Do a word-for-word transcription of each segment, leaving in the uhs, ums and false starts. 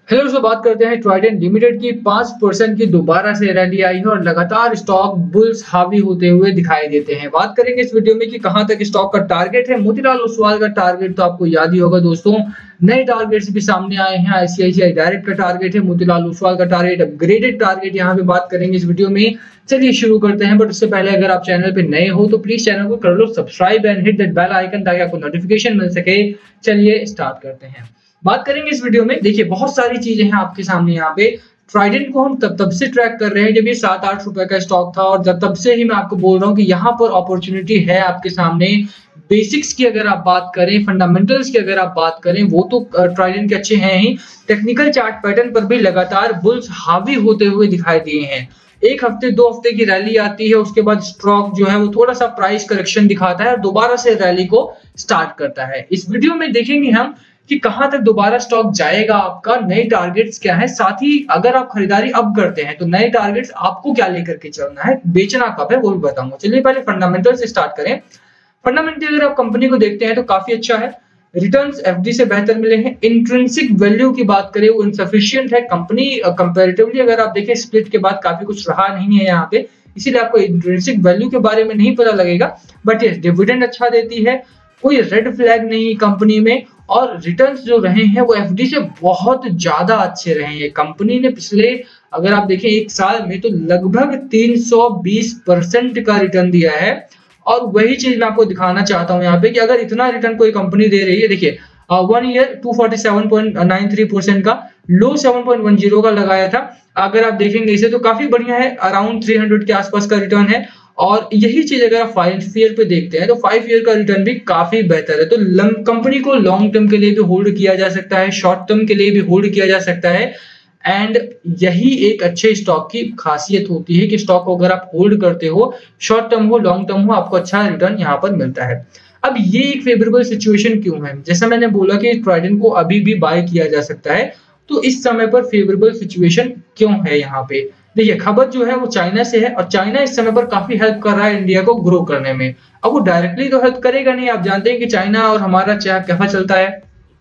Hello दोस्तों, बात करते हैं ट्राइडेंट लिमिटेड की। पाँच परसेंट की दोबारा से रैली आई है और लगातार स्टॉक बुल्स हावी होते हुए दिखाई देते हैं। बात करेंगे इस वीडियो में कि कहां तक स्टॉक का टारगेट है। मोतीलाल ओसवाल का टारगेट तो आपको याद ही होगा दोस्तों। नए टारगेट्स भी सामने आए हैं। आईसीआईसीआई डायरेक्ट का टारगेट है, मोतीलाल ओसवाल का टारगेट, अपग्रेडेड टारगेट यहाँ पे बात करेंगे इस वीडियो में। चलिए शुरू करते हैं, बट उससे पहले अगर आप चैनल पे नए हो तो प्लीज चैनल को कर लो subscribe and hit that bell icon ताकि आपको नोटिफिकेशन मिल सके। चलिए स्टार्ट करते हैं। बात करेंगे इस वीडियो में। देखिए बहुत सारी चीजें हैं आपके सामने यहाँ पे। ट्राइडेंट को हम तब तब से ट्रैक कर रहे हैं जब ये सात आठ रुपए का स्टॉक था, और जब तब से ही मैं आपको बोल रहा हूँ कि यहाँ पर अपॉर्चुनिटी है आपके सामने। बेसिक्स की अगर आप बात करें, फंडामेंटल्स की अगर आप बात करें, वो तो ट्राइडेंट के अच्छे हैं ही। टेक्निकल चार्ट पैटर्न पर भी लगातार बुल्स हावी होते हुए दिखाई दिए हैं। एक हफ्ते दो हफ्ते की रैली आती है, उसके बाद स्टॉक जो है वो थोड़ा सा प्राइस करेक्शन दिखाता है और दोबारा से रैली को स्टार्ट करता है। इस वीडियो में देखेंगे हम कि कहां तक दोबारा स्टॉक जाएगा, आपका नए टारगेट्स क्या है, साथ ही अगर आप खरीदारी अब करते हैं तो नए टारगेट्स आपको क्या लेकर के चलना है, बेचना कब है वो भी बताऊंगा। चलिए पहले फंडामेंटल से स्टार्ट करें। फंडामेंटली अगर आप कंपनी को देखते हैं तो काफी अच्छा है। रिटर्न्स एफडी से बेहतर मिले हैं। इंट्रिंसिक वैल्यू की बात करें वो इनसफिशिएंट है। कंपनी कंपैरेटिवली अगर आप देखें स्प्लिट के बाद काफी कुछ रहा नहीं है यहाँ पे, इसीलिए आपको इंट्रिंसिक वैल्यू के बारे में नहीं पता लगेगा। बट ये डिविडेंड अच्छा देती है, कोई रेड फ्लैग नहीं कंपनी में, और रिटर्न्स जो रहे हैं वो एफडी से बहुत ज्यादा अच्छे रहे हैं। कंपनी ने पिछले अगर आप देखें एक साल में तो लगभग तीन सौ बीस परसेंट का रिटर्न दिया है। और वही चीज मैं आपको दिखाना चाहता हूं यहाँ पे कि अगर इतना रिटर्न कोई कंपनी दे रही है, देखिए one year two forty seven point nine three percent का, low seven point one zero का लगाया था। अगर आप देखेंगे इसे तो काफी बढ़िया है, अराउंड थ्री हंड्रेड के आसपास का रिटर्न है। और यही चीज अगर आप फाइव ईयर पे देखते हैं तो फाइव ईयर का रिटर्न भी काफी बेहतर है। तो कंपनी को लॉन्ग टर्म के लिए भी होल्ड किया जा सकता है, शॉर्ट टर्म के लिए भी होल्ड किया जा सकता है। एंड यही एक अच्छे स्टॉक की खासियत होती है कि स्टॉक को अगर आप होल्ड करते हो, शॉर्ट टर्म हो लॉन्ग टर्म हो, आपको अच्छा रिटर्न यहाँ पर मिलता है। अब ये एक फेवरेबल सिचुएशन क्यों है? जैसा मैंने बोला कि ट्राइडेंट को अभी भी बाय किया जा सकता है, तो इस समय पर फेवरेबल सिचुएशन क्यों है यहाँ पे? देखिए खबर जो है वो चाइना से है, और चाइना इस समय पर काफी हेल्प कर रहा है इंडिया को ग्रो करने में। अब वो डायरेक्टली तो हेल्प करेगा नहीं, आप जानते हैं कि चाइना और हमारा क्या कैसा चलता है।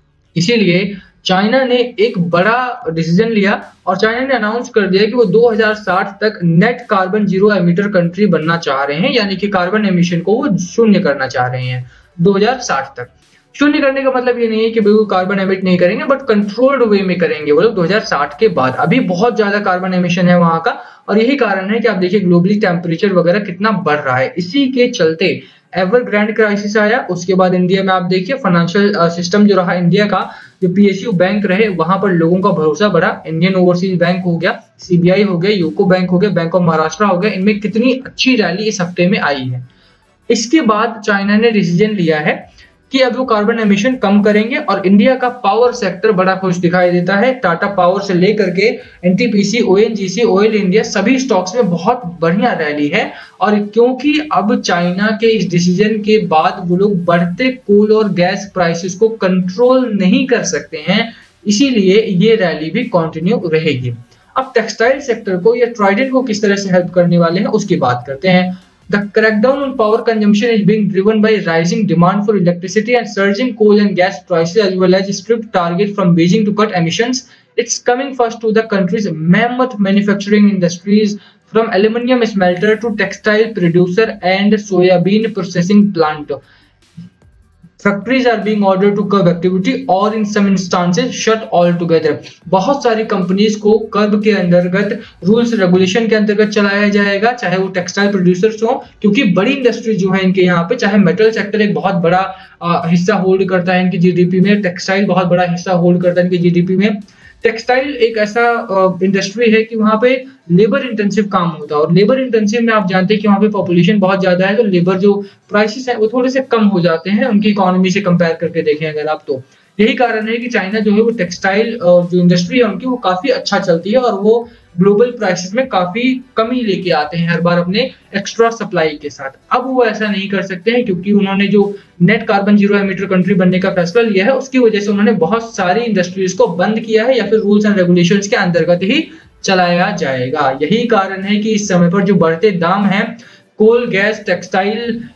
इसीलिए चाइना ने एक बड़ा डिसीजन लिया और चाइना ने अनाउंस कर दिया कि वो दो हज़ार साठ तक net carbon zero emitter country बनना चाह रहे हैं, यानी कि कार्बन एमिशन को वो शून्य करना चाह रहे हैं दो हज़ार साठ तक। शून्य करने का मतलब ये नहीं है कि बिल्कुल कार्बन एमिट नहीं करेंगे, बट कंट्रोल्ड वे में करेंगे वो लोग दो हज़ार साठ के बाद। अभी बहुत ज्यादा कार्बन एमिशन है वहां का, और यही कारण है कि आप देखिए ग्लोबली टेम्परेचर वगैरह कितना बढ़ रहा है। इसी के चलते एवरग्रांड क्राइसिस आया, उसके बाद इंडिया में आप देखिए फाइनेंशियल सिस्टम जो रहा इंडिया का, जो पीएसयू बैंक रहे वहां पर लोगों का भरोसा बढ़ा। इंडियन ओवरसीज बैंक हो गया, सीबीआई हो गया, यूको बैंक हो गया, बैंक ऑफ महाराष्ट्र हो गया, इनमें कितनी अच्छी रैली इस हफ्ते में आई है। इसके बाद चाइना ने डिसीजन लिया है कि अब वो कार्बन एमिशन कम करेंगे, और इंडिया का पावर सेक्टर बड़ा खुश दिखाई देता है। टाटा पावर से लेकर के एनटीपीसी, ओएनजीसी, ऑयल इंडिया, सभी स्टॉक्स में बहुत बढ़िया रैली है। और क्योंकि अब चाइना के इस डिसीजन के बाद वो लोग बढ़ते कोल और गैस प्राइसेस को कंट्रोल नहीं कर सकते हैं, इसीलिए ये रैली भी कंटिन्यू रहेगी। अब टेक्सटाइल सेक्टर को या ट्राइडेंट को किस तरह से हेल्प करने वाले हैं उसकी बात करते हैं। The crackdown on power consumption is being driven by rising demand for electricity and surging coal and gas prices, as well as strict target from Beijing to cut emissions. It's coming first to the country's mammoth manufacturing industries, from aluminium smelter to textile producer and soybean processing plant. Factories are being ordered to curb activity or in some instances shut altogether. बहुत सारी companies को कर्ब के अंतर्गत, rules regulation के अंतर्गत चलाया जाएगा, चाहे वो टेक्सटाइल प्रोड्यूसर्स हो, क्योंकि बड़ी इंडस्ट्री जो है इनके यहाँ पे, चाहे मेटल सेक्टर एक बहुत बड़ा आ, हिस्सा होल्ड करता है इनकी जीडीपी में, टेक्सटाइल बहुत बड़ा हिस्सा होल्ड करता है इनकी जीडीपी में। टेक्सटाइल एक ऐसा इंडस्ट्री है कि वहां पे लेबर इंटेंसिव काम होता है, और लेबर इंटेंसिव में आप जानते हैं कि वहां पे पॉपुलेशन बहुत ज्यादा है, तो लेबर जो प्राइसेस है वो थोड़े से कम हो जाते हैं उनकी इकोनॉमी से कंपेयर करके देखें अगर आप तो। यही कारण है कि चाइना जो है वो टेक्सटाइल जो इंडस्ट्री है उनकी वो काफी अच्छा चलती है, और वो ग्लोबल प्राइसेस में काफी कमी लेके आते हैं हर बार अपने एक्स्ट्रा सप्लाई के साथ। अब वो ऐसा नहीं कर सकते हैं क्योंकि उन्होंने जो net carbon zero emitter country बनने का फैसला लिया है, उसकी वजह से उन्होंने बहुत सारी इंडस्ट्रीज को बंद किया है, या फिर रूल्स एंड रेगुलेशंस के अंतर्गत ही चलाया जाएगा। यही कारण है कि इस समय पर जो बढ़ते दाम हैं कोल, गैस, टेक्सटाइल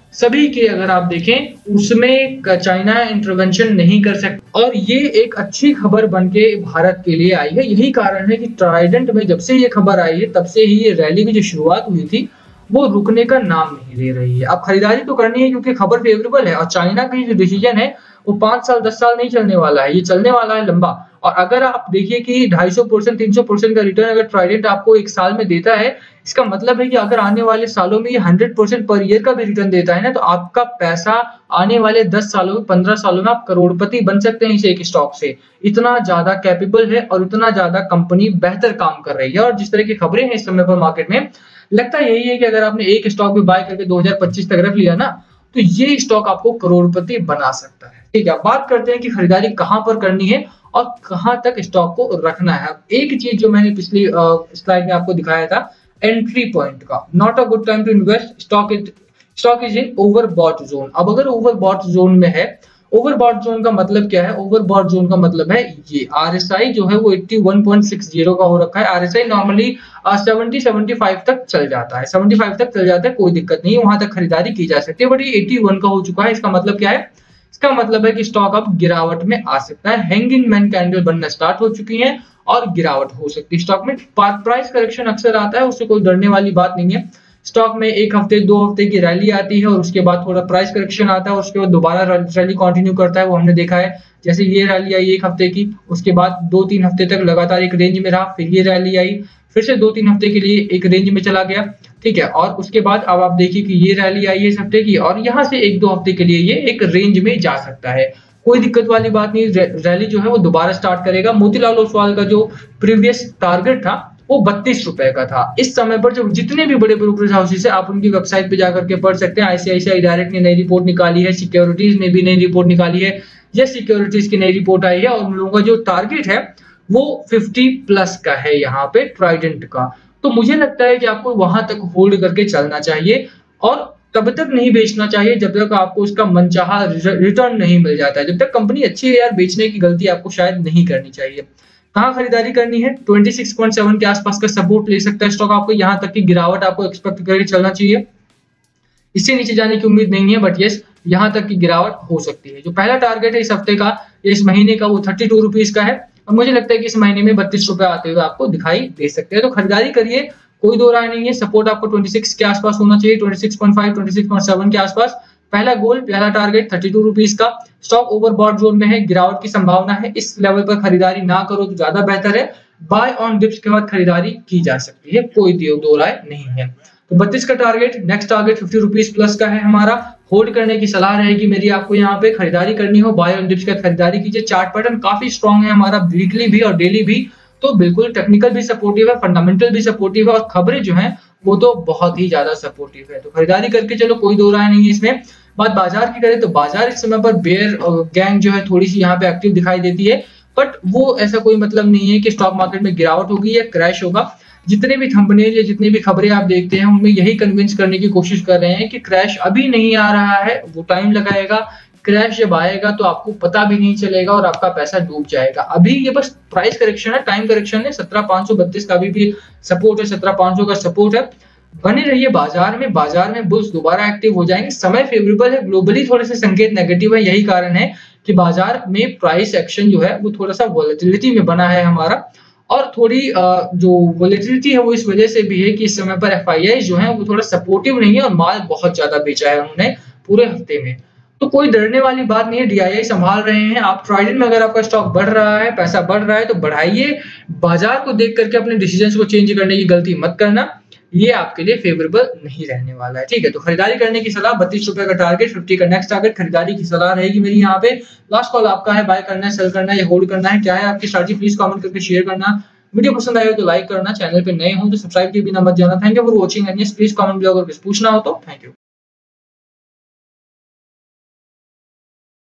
सभी के अगर आप देखें उसमें चाइना इंटरवेंशन नहीं कर सकता और ये एक अच्छी खबर बनके भारत के लिए आई है। यही कारण है कि ट्राइडेंट में जब से ये खबर आई है तब से ही ये रैली की जो शुरुआत हुई थी वो रुकने का नाम नहीं ले रही है। अब खरीदारी तो करनी है क्योंकि खबर फेवरेबल है और चाइना का जो डिसीजन है वो पांच साल दस साल नहीं चलने वाला है, ये चलने वाला है लंबा। और अगर आप देखिए कि ढाई सौ परसेंट तीन सौ परसेंट का रिटर्न अगर ट्राइडेंट आपको एक साल में देता है, इसका मतलब है कि अगर आने वाले सालों में ये हंड्रेड परसेंट पर ईयर का भी रिटर्न देता है ना, तो आपका पैसा आने वाले दस सालों में पंद्रह सालों में आप करोड़पति बन सकते हैं इस एक स्टॉक से। इतना ज्यादा कैपेबल है और इतना ज्यादा कंपनी बेहतर काम कर रही है। और जिस तरह की खबरें हैं इस समय पर मार्केट में, लगता यही है कि अगर आपने एक स्टॉक भी बाय करके दो हज़ार पच्चीस तक रख लिया ना, तो ये स्टॉक आपको करोड़पति बना सकता है। ठीक है, बात करते हैं कि खरीदारी कहां पर करनी है और कहां तक स्टॉक को रखना है। एक चीज जो मैंने पिछली स्लाइड में आपको दिखाया था एंट्री पॉइंट का, not a good time to invest, stock is stock is in overbought zone. अब अगर ओवरबॉट जोन में है, ओवरबॉट जोन का मतलब क्या है? ओवरबॉट जोन का मतलब है ये आरएसआई जो है वो इक्यासी पॉइंट साठ का हो रखा है। आरएसआई नॉर्मली सत्तर पचहत्तर तक चल जाता है, पचहत्तर तक चल जाता है, कोई दिक्कत नहीं है, वहां तक खरीदारी की जा सकती है। बट ये इक्यासी का हो चुका है, इसका मतलब क्या है? इसका मतलब है कि स्टॉक अब गिरावट में आ सकता है। हैंगिंग मैन कैंडल बनना स्टार्ट हो चुकी है और गिरावट हो सकती है स्टॉक में। प्राइस करेक्शन अक्सर आता है, उससे कोई डरने वाली बात नहीं है। स्टॉक में एक हफ्ते दो हफ्ते की रैली आती है और उसके बाद थोड़ा प्राइस करेक्शन आता है और उसके बाद दोबारा रैली कंटिन्यू करता है, वो हमने देखा है। जैसे ये रैली आई एक हफ्ते की, उसके बाद दो तीन हफ्ते तक लगातार एक रेंज में रहा, फिर ये रैली आई, फिर से दो तीन हफ्ते के लिए एक रेंज में चला गया। ठीक है, और उसके बाद अब आप देखिए कि ये रैली आई है इस हफ्ते की और यहाँ से एक दो हफ्ते के लिए ये एक रेंज में जा सकता है, कोई दिक्कत वाली बात नहीं। रैली जो है वो दोबारा स्टार्ट करेगा। मोतीलाल ओसवाल का जो प्रीवियस टारगेट था वो बत्तीस रुपए का था। इस समय पर जो जितने भी बड़े ब्रोकरेज हाउसेस है, आप उनकी वेबसाइट पे जाकर के पढ़ सकते हैं। आईसीआईसीआई डायरेक्ट ने नई रिपोर्ट निकाली है, सिक्योरिटीज ने भी नई रिपोर्ट निकाली है, ये सिक्योरिटीज की नई रिपोर्ट आई है और उन लोगों का जो टारगेट है वो पचास प्लस का है यहाँ पे ट्राइडेंट का। तो मुझे लगता है कि आपको वहां तक होल्ड करके चलना चाहिए और तब तक नहीं बेचना चाहिए जब तक आपको उसका मनचाहा रिटर्न नहीं मिल जाता है। जब तक कंपनी अच्छी है यार, बेचने की गलती आपको शायद नहीं करनी चाहिए। कहाँ खरीदारी करनी है? छब्बीस पॉइंट सात के आसपास का सपोर्ट ले सकता है स्टॉक आपको, यहाँ तक की गिरावट आपको एक्सपेक्ट करके चलना चाहिए। इससे नीचे जाने की उम्मीद नहीं है, बट यस यहाँ तक की गिरावट हो सकती है। जो पहला टारगेट है इस हफ्ते का, इस महीने का, वो थर्टी टू रुपीज का है और मुझे लगता है कि इस महीने में बत्तीस रुपए आते हुए आपको दिखाई दे सकते हैं। तो खरीदारी करिए, कोई दो राय नहीं है। सपोर्ट आपको छब्बीस के आसपास होना चाहिए, छब्बीस पॉइंट पाँच, छब्बीस पॉइंट सात के आसपास। पहला गोल, पहला टारगेट थर्टी टू रुपीज का। स्टॉक ओवरबॉट जोन में है, गिरावट की संभावना है, इस लेवल पर खरीदारी ना करो तो ज्यादा बेहतर है। बाय ऑन डिप्स के बाद खरीदारी की जा सकती है, कोई दो राय नहीं है। तो बत्तीस का target, next target fifty rupees plus का है हमारा। होल्ड करने की सलाह रहेगी मेरी आपको, यहाँ पे खरीदारी करनी हो बाय ऑन डिप्स के बाद खरीदारी कीजिए। चार्ट पैटर्न काफी स्ट्रॉन्ग है हमारा, वीकली भी और डेली भी, तो बिल्कुल टेक्निकल भी सपोर्टिव है, फंडामेंटल भी सपोर्टिव है और खबरें जो हैं वो तो बहुत ही ज्यादा सपोर्टिव है। तो खरीदारी करके चलो, कोई दो राय नहीं है इसमें। बात बाजार की करें तो बाजार इस समय पर बेयर गैंग जो है थोड़ी सी यहाँ पे एक्टिव दिखाई देती है, बट वो ऐसा कोई मतलब नहीं है कि स्टॉक मार्केट में गिरावट होगी या क्रैश होगा। जितने भी थंबनेल या जितनी भी खबरें आप देखते हैं उनमें यही कन्विंस करने की कोशिश कर रहे हैं कि क्रैश अभी नहीं आ रहा है, वो टाइम लगाएगा। क्रैश जब आएगा तो आपको पता भी नहीं चलेगा और आपका पैसा डूब जाएगा। अभी ये बस प्राइस करेक्शन है, टाइम करेक्शन है। सत्रह पाँच सौ बत्तीस का अभी भी सपोर्ट है, सत्रह पाँच सौ का सपोर्ट है। बने रहिए बाजार में, बाजार में बुल्स दोबारा एक्टिव हो जाएंगे। समय फेवरेबल है, ग्लोबली थोड़े से संकेत नेगेटिव है, यही कारण है कि बाजार में प्राइस एक्शन जो है वो थोड़ा सा वॉलेटिलिटी में बना है हमारा। और थोड़ी जो वॉलेटिलिटी है वो इस वजह से भी है कि इस समय पर एफआईआई जो है वो थोड़ा सपोर्टिव नहीं है और माल बहुत ज्यादा बेचा है उन्होंने पूरे हफ्ते में। तो कोई डरने वाली बात नहीं है, डीआईआई संभाल रहे हैं। आप ट्राइडेंट में अगर आपका स्टॉक बढ़ रहा है, पैसा बढ़ रहा है तो बढ़ाइए। बाजार को देख करके अपने डिसीजन को चेंज करने की गलती मत करना, ये आपके लिए फेवरेबल नहीं रहने वाला है। ठीक है, तो खरीदारी करने की सलाह, बत्तीस रुपए का टारगेट, पचास का नेक्स्ट टारगेट, खरीदारी की सलाह रहेगी मेरी यहाँ पे। लास्ट कॉल आपका है, बाय करना है, सेल करना है या होल्ड करना है, क्या है आपकी स्ट्रैटेजी? प्लीज कमेंट करके शेयर करना। वीडियो पसंद आए तो लाइक करना, चैनल पे नए हो तो सब्सक्राइब किए बिना मत जाना। Thank you for watching and please comment below अगर कुछ पूछना हो तो। Thank you.